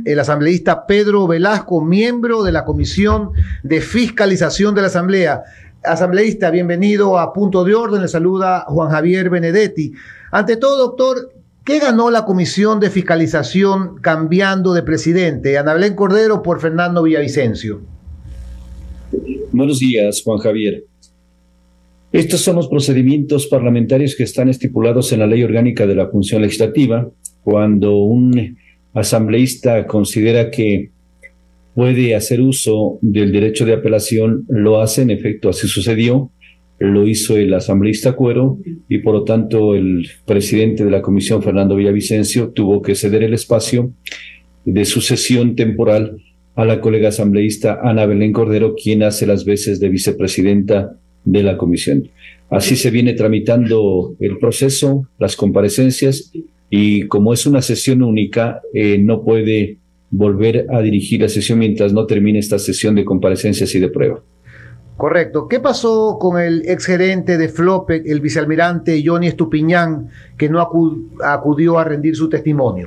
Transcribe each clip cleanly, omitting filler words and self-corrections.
el asambleísta Pedro Velasco, miembro de la Comisión de Fiscalización de la Asamblea. Asambleísta, bienvenido a Punto de Orden. Le saluda Juan Javier Benedetti. Ante todo, doctor, ¿qué ganó la Comisión de Fiscalización cambiando de presidente? Ana Belén Cordero por Fernando Villavicencio. Buenos días, Juan Javier. Estos son los procedimientos parlamentarios que están estipulados en la Ley Orgánica de la Función Legislativa. Cuando un asambleísta considera que puede hacer uso del derecho de apelación, lo hace. En efecto, así sucedió. Lo hizo el asambleísta Cuero y, por lo tanto, el presidente de la comisión, Fernando Villavicencio, tuvo que ceder el espacio de sucesión temporal a la colega asambleísta Ana Belén Cordero, quien hace las veces de vicepresidenta de la comisión. Así se viene tramitando el proceso, las comparecencias, y como es una sesión única, no puede volver a dirigir la sesión mientras no termine esta sesión de comparecencias y de prueba. Correcto. ¿Qué pasó con el exgerente de Flopec, el vicealmirante Johnny Estupiñán, que no acudió a rendir su testimonio?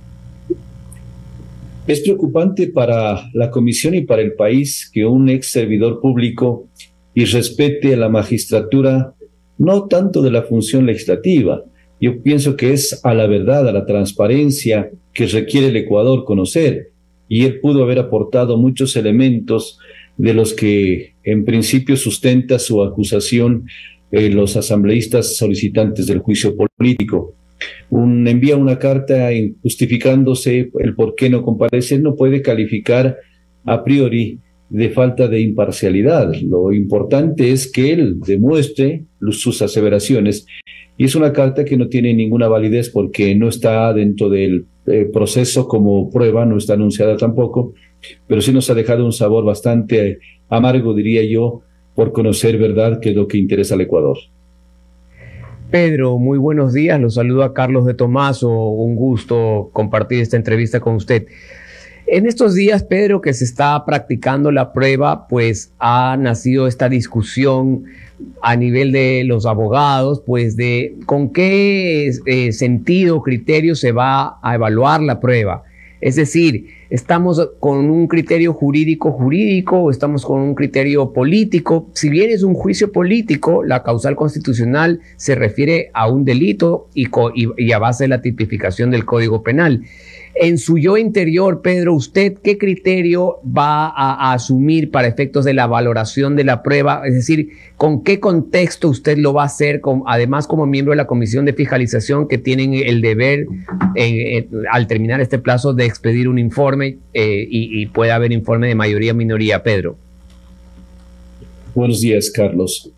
Es preocupante para la comisión y para el país que un ex servidor público irrespete a la magistratura, no tanto de la función legislativa. Yo pienso que es a la verdad, a la transparencia que requiere el Ecuador conocer, y él pudo haber aportado muchos elementos de los que en principio sustenta su acusación los asambleístas solicitantes del juicio político. Envía una carta justificándose el por qué no comparece. No puede calificar a priori de falta de imparcialidad. Lo importante es que él demuestre sus aseveraciones, y es una carta que no tiene ninguna validez porque no está dentro del proceso como prueba, no está anunciada tampoco, pero sí nos ha dejado un sabor bastante amargo, diría yo, por conocer verdad, que es lo que interesa al Ecuador. Pedro, muy buenos días. Los saluda Carlos de Tomaso. Un gusto compartir esta entrevista con usted. En estos días, Pedro, que se está practicando la prueba, pues ha nacido esta discusión a nivel de los abogados, pues de con qué sentido, criterio se va a evaluar la prueba. Es decir, ¿estamos con un criterio jurídico o estamos con un criterio político? Si bien es un juicio político, la causal constitucional se refiere a un delito y a base de la tipificación del Código Penal. En su yo interior, Pedro, ¿usted qué criterio va a asumir para efectos de la valoración de la prueba? Es decir, ¿con qué contexto usted lo va a hacer, además como miembro de la Comisión de Fiscalización, que tienen el deber, al terminar este plazo, de expedir un informe y puede haber informe de mayoría o minoría, Pedro? Buenos días, Carlos.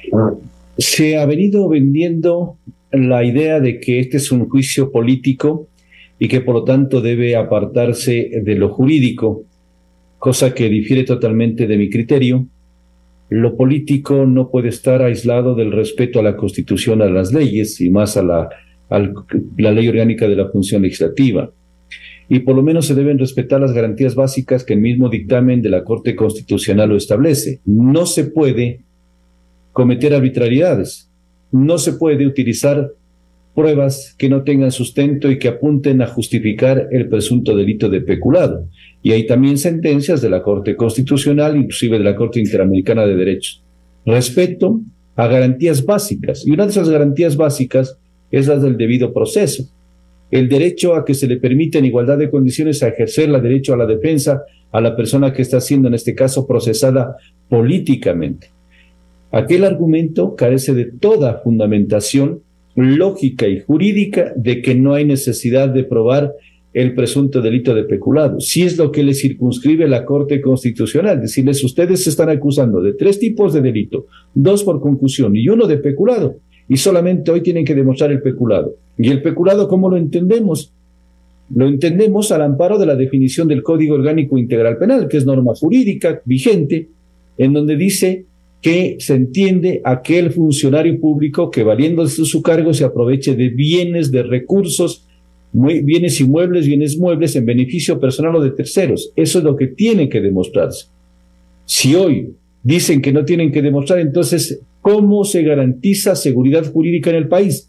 Se ha venido vendiendo la idea de que este es un juicio político y que por lo tanto debe apartarse de lo jurídico, cosa que difiere totalmente de mi criterio. Lo político no puede estar aislado del respeto a la Constitución, a las leyes y más a la Ley Orgánica de la Función Legislativa. Y por lo menos se deben respetar las garantías básicas que el mismo dictamen de la Corte Constitucional lo establece. No se puede cometer arbitrariedades, no se puede utilizar pruebas que no tengan sustento y que apunten a justificar el presunto delito de peculado. Y hay también sentencias de la Corte Constitucional, inclusive de la Corte Interamericana de Derechos. Respeto a garantías básicas, y una de esas garantías básicas es la del debido proceso. El derecho a que se le permita en igualdad de condiciones a ejercer el derecho a la defensa a la persona que está siendo, en este caso, procesada políticamente. Aquel argumento carece de toda fundamentación lógica y jurídica de que no hay necesidad de probar el presunto delito de peculado. Si es lo que le circunscribe la Corte Constitucional, decirles: ustedes se están acusando de 3 tipos de delito, 2 por concusión y 1 de peculado, y solamente hoy tienen que demostrar el peculado. ¿Y el peculado cómo lo entendemos? Lo entendemos al amparo de la definición del Código Orgánico Integral Penal, que es norma jurídica vigente, en donde dice que se entiende aquel funcionario público que, valiéndose de su cargo, se aproveche de bienes, de recursos, bienes inmuebles, bienes muebles, en beneficio personal o de terceros. Eso es lo que tiene que demostrarse. Si hoy dicen que no tienen que demostrar, entonces, ¿cómo se garantiza seguridad jurídica en el país?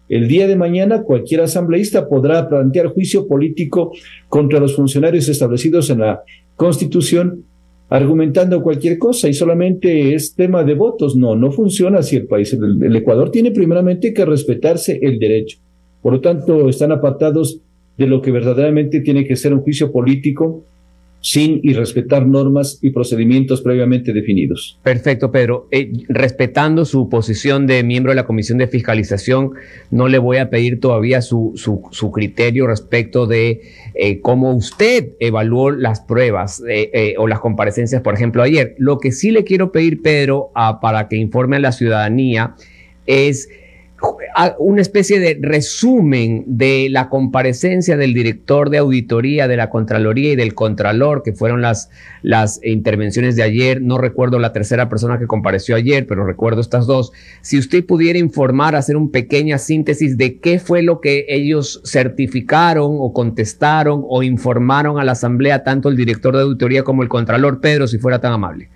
el día de mañana cualquier asambleísta podrá plantear juicio político contra los funcionarios establecidos en la Constitución, argumentando cualquier cosa, y solamente es tema de votos. No funciona así el país. El Ecuador tiene primeramente que respetarse el derecho. Por lo tanto, están apartados de lo que verdaderamente tiene que ser un juicio político sin irrespetar normas y procedimientos previamente definidos. Perfecto, Pedro. Respetando su posición de miembro de la Comisión de Fiscalización, no le voy a pedir todavía su criterio respecto de cómo usted evaluó las pruebas o las comparecencias, por ejemplo, ayer. Lo que sí le quiero pedir, Pedro, para que informe a la ciudadanía, es una especie de resumen de la comparecencia del director de auditoría de la Contraloría y del Contralor, que fueron las intervenciones de ayer. No recuerdo la tercera persona que compareció ayer, pero recuerdo estas dos. Si usted pudiera informar, hacer una pequeña síntesis de qué fue lo que ellos certificaron o contestaron o informaron a la Asamblea, tanto el director de auditoría como el Contralor. Pedro, si fuera tan amable.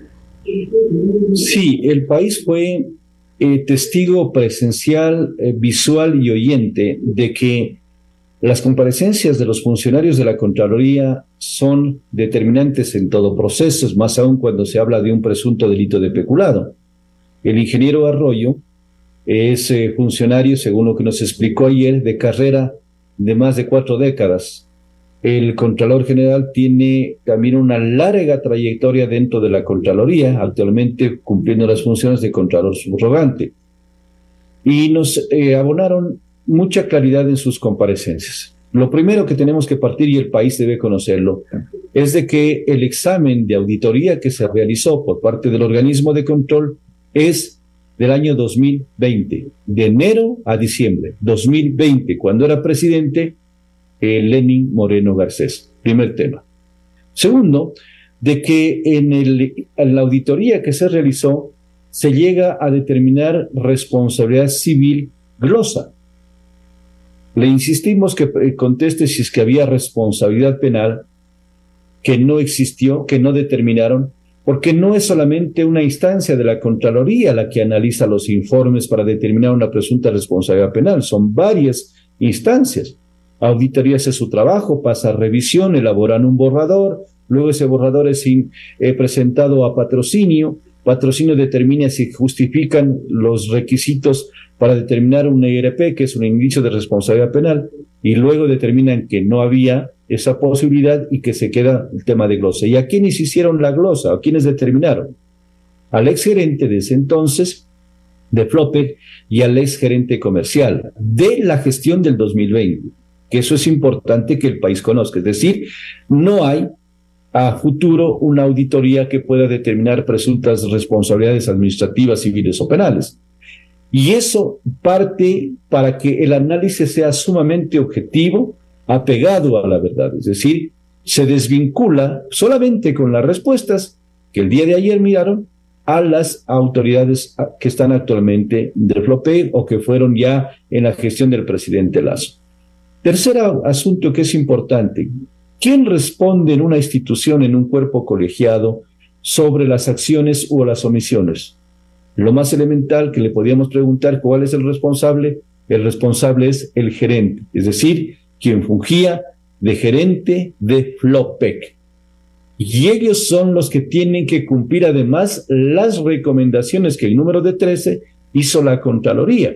Sí, el país fue testigo presencial, visual y oyente de que las comparecencias de los funcionarios de la Contraloría son determinantes en todo proceso, más aún cuando se habla de un presunto delito de peculado. El ingeniero Arroyo es funcionario, según lo que nos explicó ayer, de carrera de más de 4 décadas. El Contralor General tiene también una larga trayectoria dentro de la Contraloría, actualmente cumpliendo las funciones de Contralor Subrogante. Y nos abonaron mucha claridad en sus comparecencias. Lo primero que tenemos que partir, y el país debe conocerlo, es de que el examen de auditoría que se realizó por parte del organismo de control es del año 2020, de enero a diciembre 2020, cuando era presidente Lenín Moreno Garcés. Primer tema. Segundo, de que en la auditoría que se realizó se llega a determinar responsabilidad civil glosa. Le insistimos que conteste si es que había responsabilidad penal, que no existió, que no determinaron, porque no es solamente una instancia de la Contraloría la que analiza los informes para determinar una presunta responsabilidad penal, son varias instancias. Auditoría hace su trabajo, pasa a revisión, elaboran un borrador, luego ese borrador es presentado a patrocinio determina si justifican los requisitos para determinar un IRP, que es un indicio de responsabilidad penal, y luego determinan que no había esa posibilidad y que se queda el tema de glosa. ¿Y a quiénes hicieron la glosa? ¿A quiénes determinaron? Al exgerente de ese entonces, de Flopec, y al exgerente comercial de la gestión del 2020. Que eso es importante que el país conozca. Es decir, no hay a futuro una auditoría que pueda determinar presuntas responsabilidades administrativas, civiles o penales. Y eso parte para que el análisis sea sumamente objetivo, apegado a la verdad. Es decir, se desvincula solamente con las respuestas que el día de ayer miraron a las autoridades que están actualmente del Flopec o que fueron ya en la gestión del presidente Lasso. Tercer asunto que es importante: ¿quién responde en una institución, en un cuerpo colegiado, sobre las acciones o las omisiones? Lo más elemental que le podíamos preguntar, ¿cuál es el responsable? El responsable es el gerente, es decir, quien fungía de gerente de Flopec. Y ellos son los que tienen que cumplir además las recomendaciones que el número de 13 hizo la Contraloría.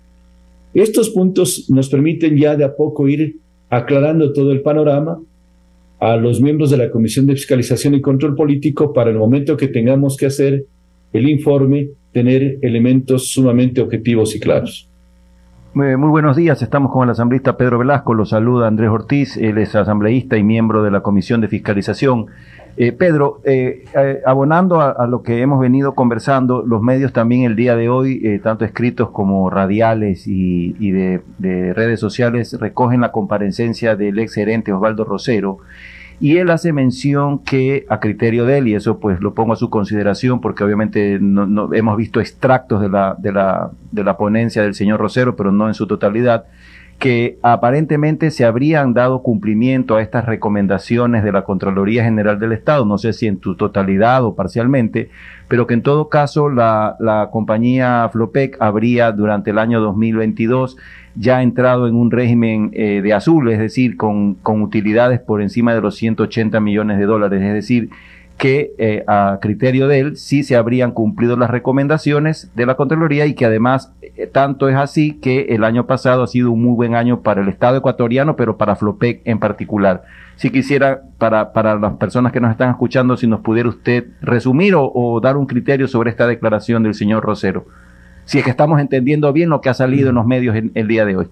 Estos puntos nos permiten ya de a poco ir aclarando todo el panorama a los miembros de la Comisión de Fiscalización y Control Político para el momento que tengamos que hacer el informe, tener elementos sumamente objetivos y claros. Muy buenos días, estamos con el asambleísta Pedro Velasco, lo saluda Andrés Ortiz, él es asambleísta y miembro de la Comisión de Fiscalización. Pedro, abonando a lo que hemos venido conversando, los medios también el día de hoy, tanto escritos como radiales y de redes sociales, recogen la comparecencia del exgerente Osvaldo Rosero, y él hace mención que, a criterio de él, y eso pues lo pongo a su consideración porque obviamente no hemos visto extractos de la ponencia del señor Rosero, pero no en su totalidad, que aparentemente se habrían dado cumplimiento a estas recomendaciones de la Contraloría General del Estado, no sé si en su totalidad o parcialmente, pero que en todo caso la compañía Flopec habría durante el año 2022 ya entrado en un régimen de azul, es decir, con utilidades por encima de los 180 millones de dólares, es decir, que a criterio de él sí se habrían cumplido las recomendaciones de la Contraloría y que además tanto es así que el año pasado ha sido un muy buen año para el Estado ecuatoriano, pero para Flopec en particular. Si quisiera, para las personas que nos están escuchando, si nos pudiera usted resumir o dar un criterio sobre esta declaración del señor Rosero, si es que estamos entendiendo bien lo que ha salido en los medios el día de hoy.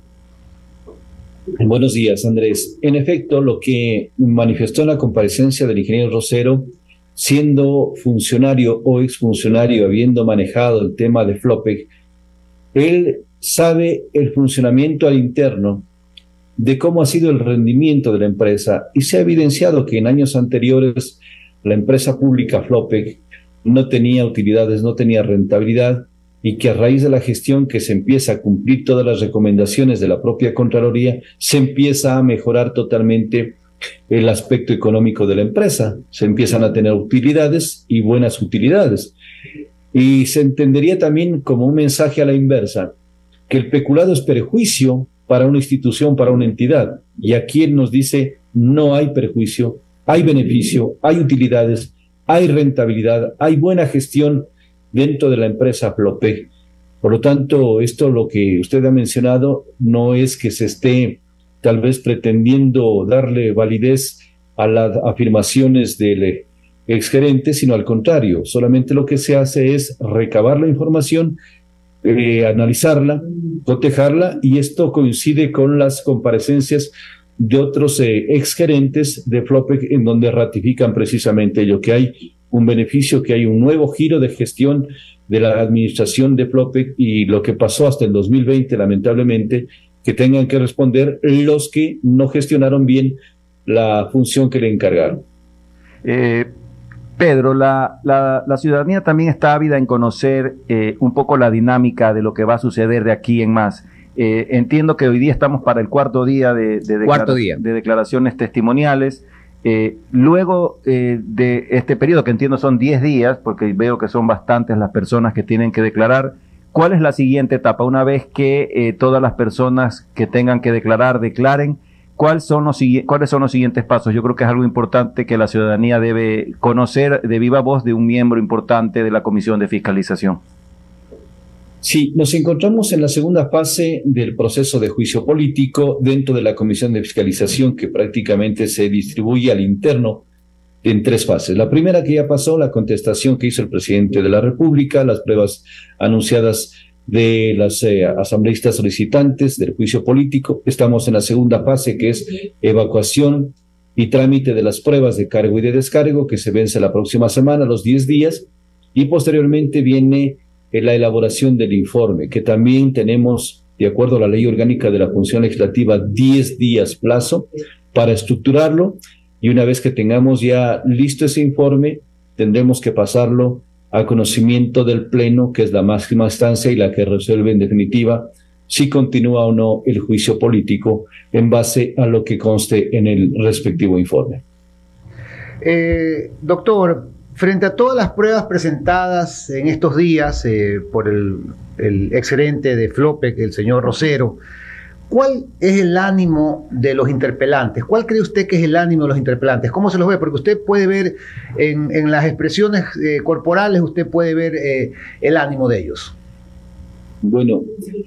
Buenos días, Andrés. En efecto, lo que manifestó en la comparecencia del ingeniero Rosero, siendo funcionario o exfuncionario, habiendo manejado el tema de Flopec, él sabe el funcionamiento al interno de cómo ha sido el rendimiento de la empresa y se ha evidenciado que en años anteriores la empresa pública Flopec no tenía utilidades, no tenía rentabilidad y que a raíz de la gestión que se empieza a cumplir todas las recomendaciones de la propia Contraloría, se empieza a mejorar totalmente el aspecto económico de la empresa, se empiezan a tener utilidades y buenas utilidades. Y se entendería también como un mensaje a la inversa, que el peculado es perjuicio para una institución, para una entidad. Y aquí él nos dice, no hay perjuicio, hay beneficio, hay utilidades, hay rentabilidad, hay buena gestión dentro de la empresa Flopec. Por lo tanto, esto lo que usted ha mencionado no es que se esté tal vez pretendiendo darle validez a las afirmaciones del exgerente, sino al contrario, solamente lo que se hace es recabar la información, analizarla, cotejarla, y esto coincide con las comparecencias de otros exgerentes de Flopec en donde ratifican precisamente ello, que hay un beneficio, que hay un nuevo giro de gestión de la administración de Flopec y lo que pasó hasta el 2020, lamentablemente, que tengan que responder los que no gestionaron bien la función que le encargaron. Pedro, la ciudadanía también está ávida en conocer un poco la dinámica de lo que va a suceder de aquí en más. Entiendo que hoy día estamos para el cuarto día de declaraciones testimoniales. Luego de este periodo, que entiendo son 10 días, porque veo que son bastantes las personas que tienen que declarar, ¿cuál es la siguiente etapa? Una vez que todas las personas que tengan que declarar, declaren, ¿cuáles son los siguientes pasos? Yo creo que es algo importante que la ciudadanía debe conocer de viva voz de un miembro importante de la Comisión de Fiscalización. Sí, nos encontramos en la segunda fase del proceso de juicio político dentro de la Comisión de Fiscalización, que prácticamente se distribuye al interno en 3 fases. La primera, que ya pasó, la contestación que hizo el presidente de la República, las pruebas anunciadas de las asambleístas solicitantes del juicio político. Estamos en la segunda fase, que es evacuación y trámite de las pruebas de cargo y de descargo, que se vence la próxima semana, los 10 días, y posteriormente viene la elaboración del informe, que también tenemos, de acuerdo a la Ley Orgánica de la Función Legislativa, 10 días plazo para estructurarlo, y una vez que tengamos ya listo ese informe, tendremos que pasarlo a conocimiento del Pleno, que es la máxima instancia y la que resuelve en definitiva si continúa o no el juicio político en base a lo que conste en el respectivo informe. Doctor, frente a todas las pruebas presentadas en estos días por el exgerente de Flopec, el señor Rosero, ¿cuál es el ánimo de los interpelantes? ¿Cuál cree usted que es el ánimo de los interpelantes? ¿Cómo se los ve? Porque usted puede ver en las expresiones corporales, usted puede ver el ánimo de ellos. Bueno,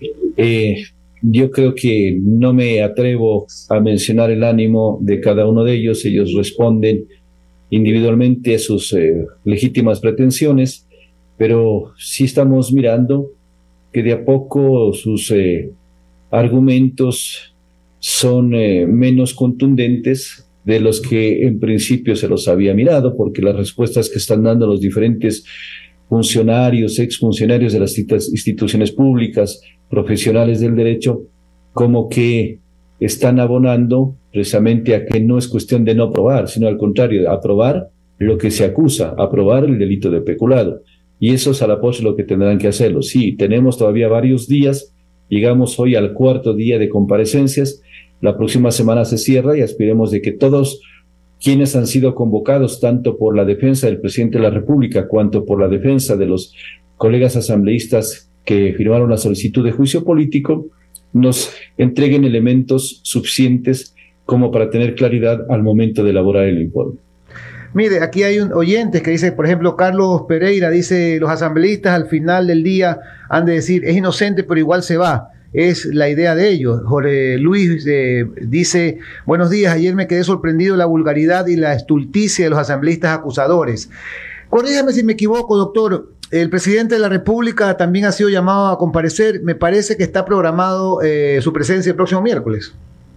yo creo que no me atrevo a mencionar el ánimo de cada uno de ellos. Ellos responden individualmente a sus legítimas pretensiones, pero sí estamos mirando que de a poco sus argumentos son menos contundentes de los que en principio se los había mirado, porque las respuestas que están dando los diferentes funcionarios, exfuncionarios de las instituciones públicas, profesionales del derecho, como que están abonando precisamente a que no es cuestión de no probar, sino al contrario, aprobar lo que se acusa, aprobar el delito de peculado. Y eso es a la postre lo que tendrán que hacerlo. Sí, tenemos todavía varios días Llegamos hoy al 4º día de comparecencias. La próxima semana se cierra y aspiremos de que todos quienes han sido convocados, tanto por la defensa del presidente de la República, cuanto por la defensa de los colegas asambleístas que firmaron la solicitud de juicio político, nos entreguen elementos suficientes como para tener claridad al momento de elaborar el informe. Mire, aquí hay un oyente que dice, por ejemplo, Carlos Pereira dice, los asambleístas al final del día han de decir, es inocente pero igual se va. Es la idea de ellos. Jorge Luis dice, buenos días, ayer me quedé sorprendido de la vulgaridad y la estulticia de los asambleístas acusadores. Corríjame si me equivoco, doctor. El presidente de la República también ha sido llamado a comparecer. Me parece que está programado su presencia el próximo miércoles.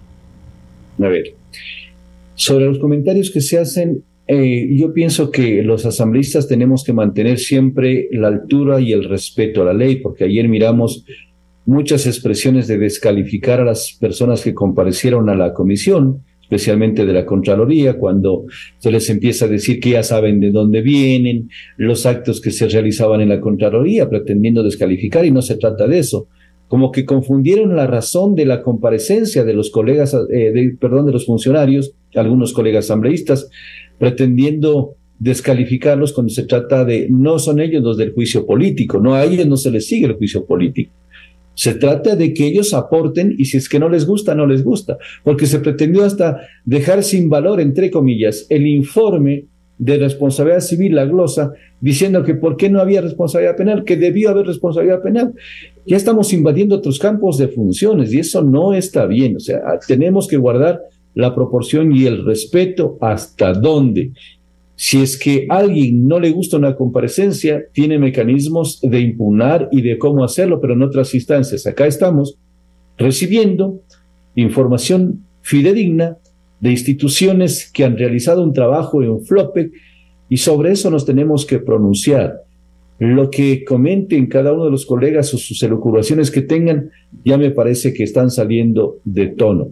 A ver, sobre los comentarios que se hacen, yo pienso que los asambleístas tenemos que mantener siempre la altura y el respeto a la ley, porque ayer miramos muchas expresiones de descalificar a las personas que comparecieron a la comisión, especialmente de la Contraloría, cuando se les empieza a decir que ya saben de dónde vienen, los actos que se realizaban en la Contraloría, pretendiendo descalificar, y no se trata de eso. Como que confundieron la razón de la comparecencia de los colegas, de los funcionarios, algunos colegas asambleístas, pretendiendo descalificarlos cuando se trata de, no son ellos los del juicio político, no, a ellos no se les sigue el juicio político. Se trata de que ellos aporten, y si es que no les gusta, no les gusta, porque se pretendió hasta dejar sin valor, entre comillas, el informe de responsabilidad civil, la glosa, diciendo que por qué no había responsabilidad penal, que debió haber responsabilidad penal. Ya estamos invadiendo otros campos de funciones y eso no está bien. O sea, tenemos que guardar la proporción y el respeto hasta dónde. Si es que a alguien no le gusta una comparecencia, tiene mecanismos de impugnar y de cómo hacerlo, pero en otras instancias. Acá estamos recibiendo información fidedigna de instituciones que han realizado un trabajo en FLOPEC y sobre eso nos tenemos que pronunciar. Lo que comenten cada uno de los colegas o sus elucubraciones que tengan, ya me parece que están saliendo de tono.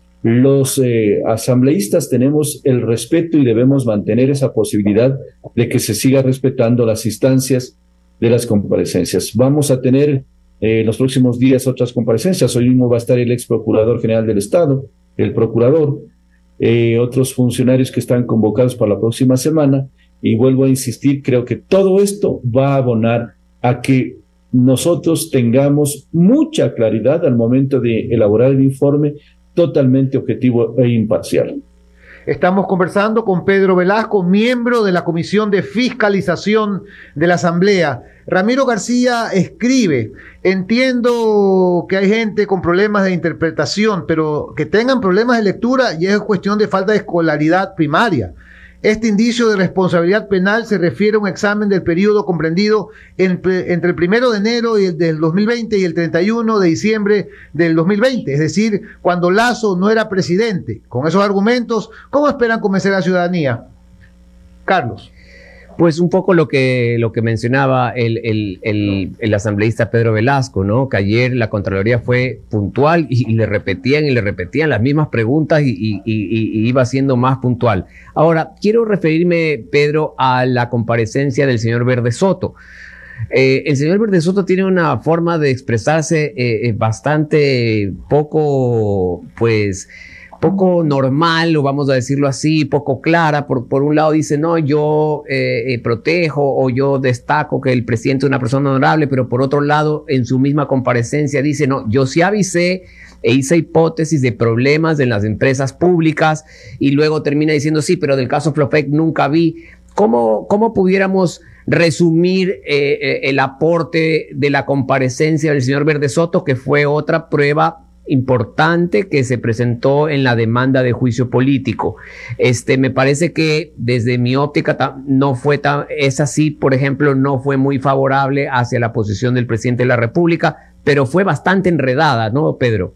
Los asambleístas tenemos el respeto y debemos mantener esa posibilidad de que se siga respetando las instancias de las comparecencias. Vamos a tener en los próximos días otras comparecencias. Hoy mismo va a estar el ex procurador general del Estado, el procurador, otros funcionarios que están convocados para la próxima semana, y vuelvo a insistir, creo que todo esto va a abonar a que nosotros tengamos mucha claridad al momento de elaborar el informe, totalmente objetivo e imparcial. Estamos conversando con Pedro Velasco, miembro de la Comisión de Fiscalización de la Asamblea. Ramiro García escribe, entiendo que hay gente con problemas de interpretación, pero que tengan problemas de lectura ya es cuestión de falta de escolaridad primaria. Este indicio de responsabilidad penal se refiere a un examen del periodo comprendido entre el 1 de enero del 2020 y el 31 de diciembre del 2020, es decir, cuando Lasso no era presidente. Con esos argumentos, ¿cómo esperan convencer a la ciudadanía? Carlos. Pues un poco lo que mencionaba el asambleísta Pedro Velasco, ¿no? Que ayer la Contraloría fue puntual y le repetían las mismas preguntas y iba siendo más puntual. Ahora, quiero referirme, Pedro, a la comparecencia del señor Verde Soto. El señor Verde Soto tiene una forma de expresarse bastante poco normal, o vamos a decirlo así, poco clara. Por un lado dice, no, yo protejo o yo destaco que el presidente es una persona honorable, pero por otro lado, en su misma comparecencia dice, no, yo sí avisé e hice hipótesis de problemas en las empresas públicas, y luego termina diciendo, sí, pero del caso Flopec nunca vi. ¿Cómo pudiéramos resumir el aporte de la comparecencia del señor Verde Soto, que fue otra prueba importante que se presentó en la demanda de juicio político? Me parece que desde mi óptica es así, por ejemplo, no fue muy favorable hacia la posición del presidente de la República, pero fue bastante enredada, ¿no, Pedro?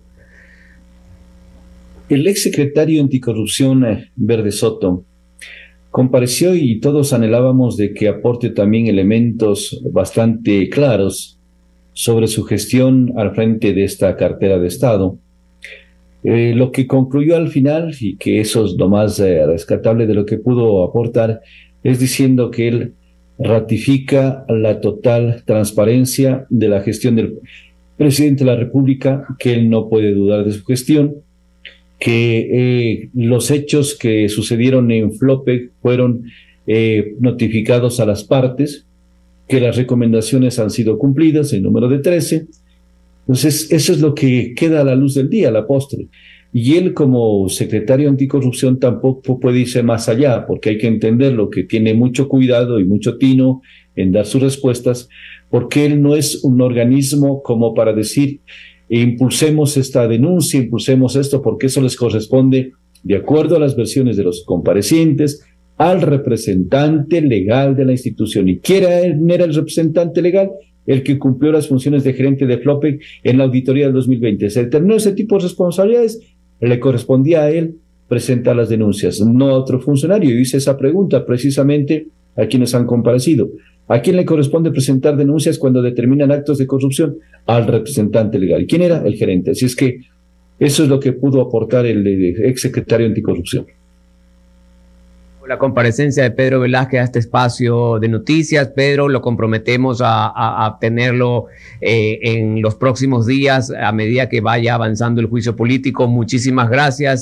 El exsecretario anticorrupción Verde Soto compareció y todos anhelábamos de que aporte también elementos bastante claros sobre su gestión al frente de esta cartera de Estado. Lo que concluyó al final, y que eso es lo más rescatable de lo que pudo aportar, es diciendo que él ratifica la total transparencia de la gestión presidente de la República, que él no puede dudar de su gestión, que los hechos que sucedieron en Flopec fueron notificados a las partes, que las recomendaciones han sido cumplidas, el número de 13. Entonces, eso es lo que queda a la luz del día, a la postre. Y él, como secretario anticorrupción, tampoco puede irse más allá, porque hay que entenderlo, que tiene mucho cuidado y mucho tino en dar sus respuestas, porque él no es un organismo como para decir, impulsemos esta denuncia, impulsemos esto, porque eso les corresponde, de acuerdo a las versiones de los comparecientes, al representante legal de la institución. ¿Y quién era el representante legal? El que cumplió las funciones de gerente de Flopec en la auditoría del 2020. Se determinó ese tipo de responsabilidades, le correspondía a él presentar las denuncias, no a otro funcionario. Y hice esa pregunta precisamente a quienes han comparecido. ¿A quién le corresponde presentar denuncias cuando determinan actos de corrupción? Al representante legal. ¿Y quién era? El gerente. Así es que eso es lo que pudo aportar el exsecretario anticorrupción. La comparecencia de Pedro Velázquez a este espacio de noticias. Pedro, lo comprometemos a tenerlo en los próximos días a medida que vaya avanzando el juicio político. Muchísimas gracias.